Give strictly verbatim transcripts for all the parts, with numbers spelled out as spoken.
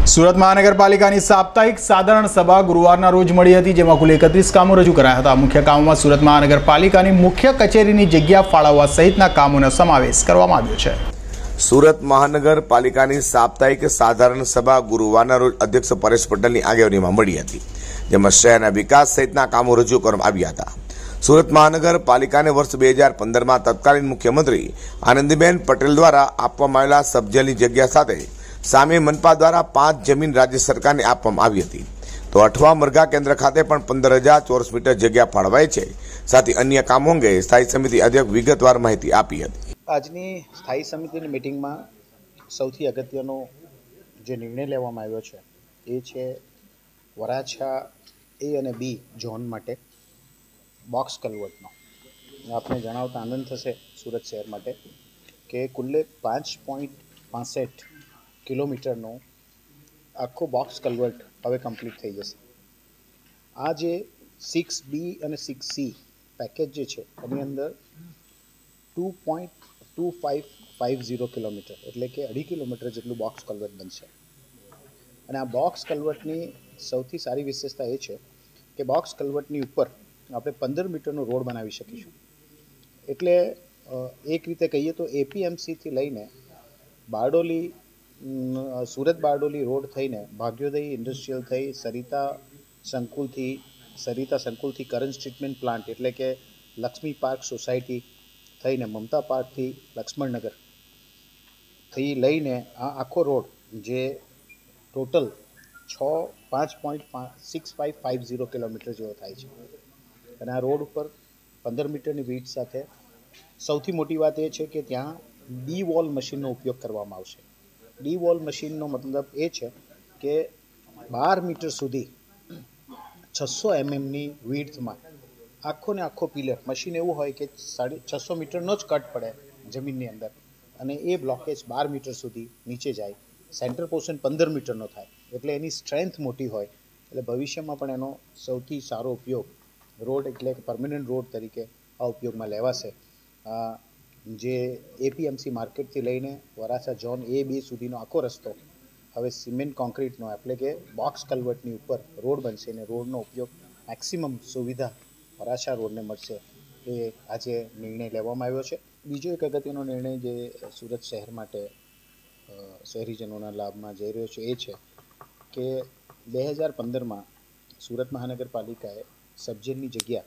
સુરત મહાનગરપાલિકાની સાપ્તાહિક સાધારણ સભા ગુરુવારના રોજ મળી હતી, જેમાં કુલ એકત્રીસ કામો રજૂ કરાયા હતા। મુખ્ય કામોમાં સુરત મહાનગરપાલિકાની મુખ્ય કચેરીની જગ્યા ફાળવવા સહિતના કામોનો સમાવેશ કરવામાં આવ્યો છે। સુરત મહાનગરપાલિકાની સાપ્તાહિક સાધારણ સભા ગુરુવારના રોજ અધ્યક્ષ પરેશ પટેલની આગેવાનીમાં મળી હતી, જેમાં શહેરના વિકાસ સહિતના કામો રજૂ કરવામાં આવ્યા હતા। સુરત મહાનગરપાલિકાને વર્ષ બે હજાર પંદરમાં તત્કાલીન મુખ્યમંત્રી આનંદીબેન પટેલ દ્વારા આપવામાં આવેલા સબજેલની જગ્યા સાથે સામે મનપા દ્વારા પાંચ જમીન રાજ્ય સરકારને આપવામાં આવી હતી, તો અઠવા મરઘા કેન્દ્ર ખાતે પણ પંદર હજાર ચોરસ મીટર જગ્યા ફાળવાઈ છે। સાથે અન્ય કામો અંગે સ્થાયી સમિતિ અધ્યક્ષ વિગતવાર માહિતી આપી હતી। આજની સ્થાયી સમિતિની મિટિંગમાં સૌથી અગત્યનો જે નિર્ણય લેવામાં આવ્યો છે એ છે વરાછા એ અને બી ઝોન માટે બોક્સ કલવર્ટનો। આપને જણાવતા આનંદ થશે સુરત શહેર માટે કે કુલ્લે પાંચ પોઈન્ટ પાસઠ કિલોમીટરનો આખો બોક્સ કલવર્ટ હવે કમ્પ્લીટ થઈ જશે। આ જે સિક્સ બી અને સિક્સ સી પેકેજ જે છે એની અંદર two point two five five zero kilometre એટલે કે અઢી કિલોમીટર જેટલું બોક્સ કલવર્ટ બનશે। અને આ બોક્સ કલવર્ટની સૌથી સારી વિશેષતા એ છે કે બોક્સ કલવર્ટની ઉપર આપણે પંદર મીટરનો રોડ બનાવી શકીશું। એટલે એક રીતે કહીએ તો એપીએમસીથી લઈને બારડોલી સુરત બારડોલી રોડ થઈને ભાગ્યોદય ઇન્ડસ્ટ્રીયલ થઈ સરિતા સંકુલથી સરિતા સંકુલથી કરંજ ટ્રીટમેન્ટ પ્લાન્ટ એટલે કે લક્ષ્મી પાર્ક સોસાયટી થઈને મમતા પાર્કથી લક્ષ્મણનગર થી લઈને આ આખો રોડ જે ટોટલ છ પાંચ point six five five zero kilometre જેવો થાય છે। અને આ રોડ ઉપર પંદર મીટરની વીડ સાથે સૌથી મોટી વાત એ છે કે ત્યાં ડી વોલ મશીનનો ઉપયોગ કરવામાં આવશે। ડી વોલ મશીનનો મતલબ એ છે કે બાર મીટર સુધી છસો એમએમની વીડથમાં આખો ને આખો પિલર મશીન એવું હોય કે સાડી છસો મીટરનો જ કટ પડે જમીનની અંદર અને એ બ્લોકેજ બાર મીટર સુધી નીચે જાય, સેન્ટર પોર્શન પંદર મીટરનો થાય, એટલે એની સ્ટ્રેન્થ મોટી હોય, એટલે ભવિષ્યમાં પણ એનો સૌથી સારો ઉપયોગ રોડ એટલે કે પરમેનન્ટ રોડ તરીકે આ ઉપયોગમાં લેવાશે। જે એપીએમસી માર્કેટથી લઈને વરાછા ઝોન એ બે સુધીનો આખો રસ્તો હવે સિમેન્ટ કોન્ક્રીટનો એટલે કે બોક્સ કલવર્ટની ઉપર રોડ બનશે અને રોડનો ઉપયોગ મેક્સિમમ સુવિધા વરાછા રોડને મળશે, એ આજે નિર્ણય લેવામાં આવ્યો છે। બીજો એક અગત્યનો નિર્ણય જે સુરત શહેર માટે શહેરીજનોના લાભમાં જઈ રહ્યો છે એ છે કે બે હજાર પંદરમાં સુરત મહાનગરપાલિકાએ સબજેલની જગ્યા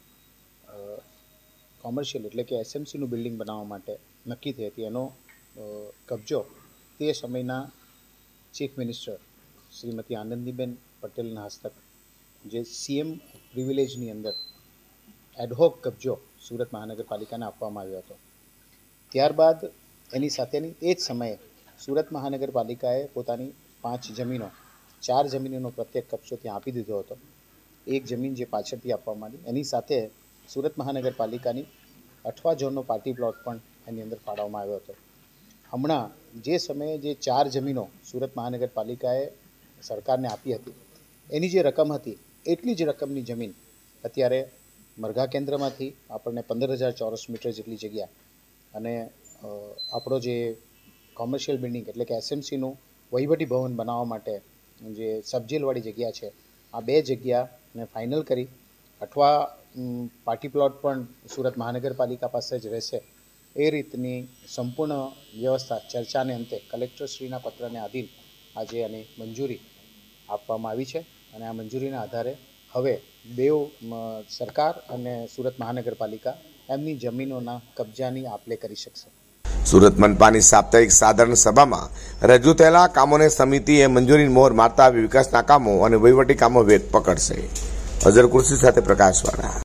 કોમર્શિયલ એટલે કે એસએમસીનું બિલ્ડિંગ બનાવવા માટે નક્કી થઈ હતી। એનો કબજો તે સમયના ચીફ મિનિસ્ટર શ્રીમતી આનંદીબેન પટેલના હસ્તક જે સીએમ પ્રિવિલેજની અંદર એડહોક કબજો સુરત મહાનગરપાલિકાને આપવામાં આવ્યો હતો। ત્યારબાદ એની સાથેની તે જ સમયે સુરત મહાનગરપાલિકાએ પોતાની પાંચ જમીનો ચાર જમીનોનો પ્રત્યેક કબજો ત્યાં આપી દીધો હતો। એક જમીન જે પાછળથી આપવામાં આવી, એની સાથે સુરત મહાનગરપાલિકાની અઠવા ઝોનનો પાર્ટી પ્લોટ પણ એની અંદર ફાળવવામાં આવ્યો હતો। હમણાં જે સમયે જે ચાર જમીનો સુરત મહાનગરપાલિકાએ સરકારને આપી હતી એની જે રકમ હતી એટલી જ રકમની જમીન અત્યારે મરઘા કેન્દ્રમાંથી આપણને પંદર હજાર ચોરસ મીટર જેટલી જગ્યા અને આપણો જે કોમર્શિયલ બિલ્ડિંગ એટલે કે એસએમસીનું વહીવટી ભવન બનાવવા માટે જે સબજેલવાળી જગ્યા છે, આ બે જગ્યાને ફાઇનલ કરી અઠવા પાર્ટી પ્લોટ પણ સુરત મહાનગરપાલિકા પાસે જ રહેશે, એ રીતની સંપૂર્ણ વ્યવસ્થા ચર્ચાને અંતે કલેક્ટરશ્રીના પત્રને આધીન આજે આની મંજૂરી આપવામાં આવી છે। અને આ મંજૂરીના આધારે હવે બેઉ સરકાર અને સુરત મહાનગરપાલિકા એમની જમીનોના કબજાની આપ-લે કરી શકશે। સુરત મનપાની સાપ્તાહિક સાધારણ સભામાં રજૂ થયેલા કામોને સમિતિએ મંજૂરી મોહર મારતા વિકાસના કામો અને વહીવટી કામો વેગ પકડશે। અઝર કુર્સી સાથે પ્રકાશવાળા।